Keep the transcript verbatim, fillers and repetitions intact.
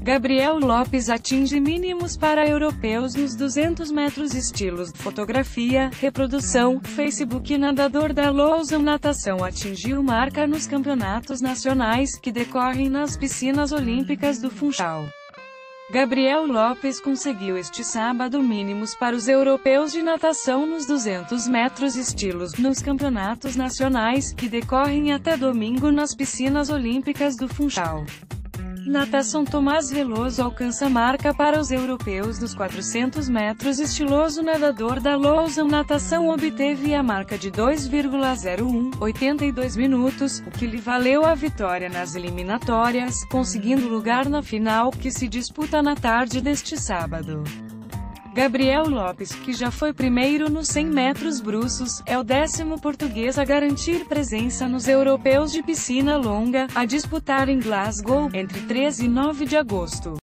Gabriel Lopes atinge mínimos para europeus nos duzentos metros estilos, fotografia, reprodução, Facebook. Nadador da Lausanne Natação atingiu marca nos campeonatos nacionais, que decorrem nas piscinas olímpicas do Funchal. Gabriel Lopes conseguiu este sábado mínimos para os europeus de natação nos duzentos metros estilos, nos campeonatos nacionais, que decorrem até domingo nas piscinas olímpicas do Funchal. Natação. Tomás Veloso alcança marca para os europeus nos quatrocentos metros estiloso. Nadador da Lausanne Natação obteve a marca de dois vírgula zero um, oitenta e dois minutos, o que lhe valeu a vitória nas eliminatórias, conseguindo lugar na final, que se disputa na tarde deste sábado. Gabriel Lopes, que já foi primeiro nos cem metros brussos, é o décimo português a garantir presença nos europeus de piscina longa, a disputar em Glasgow, entre três e nove de agosto.